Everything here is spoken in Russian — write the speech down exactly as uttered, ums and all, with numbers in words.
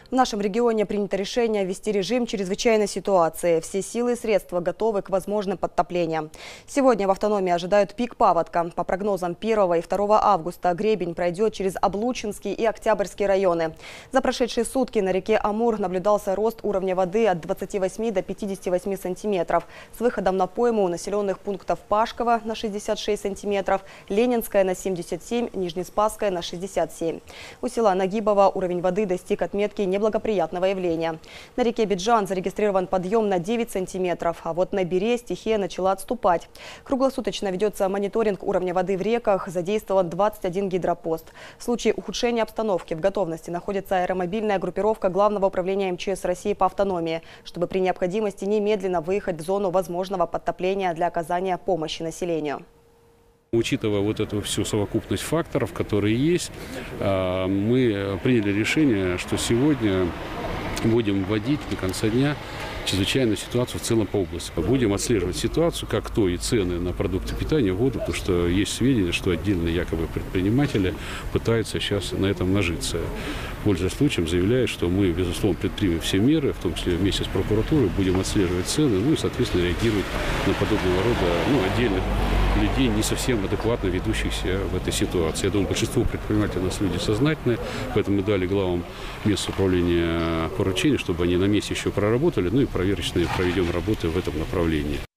В нашем регионе принято решение ввести режим чрезвычайной ситуации. Все силы и средства готовы к возможным подтоплениям. Сегодня в автономии ожидают пик паводка. По прогнозам первого и второго августа гребень пройдет через Облучинский и Октябрьский районы. За прошедшие сутки на реке Амур наблюдался рост уровня воды от двадцати восьми до пятидесяти восьми сантиметров. С выходом на пойму у населенных пунктов Пашково на шестьдесят шесть сантиметров, Ленинская на семьдесят семь, Нижнеспасская на шестьдесят семь. У села Нагибово уровень воды достиг отметки неблагоприятного явления. На реке Биджан зарегистрирован подъем на девять сантиметров, а вот на Бире стихия начала отступать. Круглосуточно ведется мониторинг уровня воды в реках, задействован двадцать один гидропост. В случае ухудшения обстановки в готовности находится аэромобильная группировка Главного управления эм че эс России по автономии, чтобы при необходимости немедленно выехать в зону возможного подтопления для оказания помощи населению. Учитывая вот эту всю совокупность факторов, которые есть, мы приняли решение, что сегодня будем вводить до конца дня чрезвычайную ситуацию в целом по области. Будем отслеживать ситуацию, как то и цены на продукты питания, воду, потому что есть сведения, что отдельные якобы предприниматели пытаются сейчас на этом нажиться. Пользуясь случаем, заявляют, что мы, безусловно, предпримем все меры, в том числе вместе с прокуратурой, будем отслеживать цены, ну и, соответственно, реагировать на подобного рода ну, отдельных людей, не совсем адекватно ведущихся в этой ситуации. Я думаю, большинство предпринимателей у нас люди сознательные, поэтому мы дали главам мест управления поручение, чтобы они на месте еще проработали, ну и проверочные проведем работы в этом направлении.